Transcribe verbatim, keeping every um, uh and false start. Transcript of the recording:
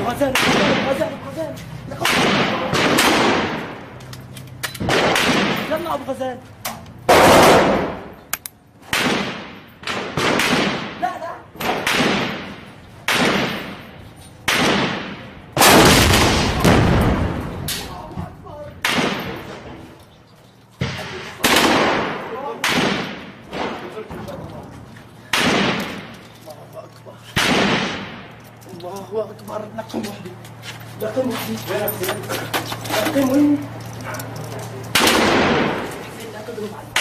غزال غزال غزال يلا ابو غزال. لا لا الله اكبر. نقم وحدي نقم وحدي نقم وين؟ حسين لا تضرب علي.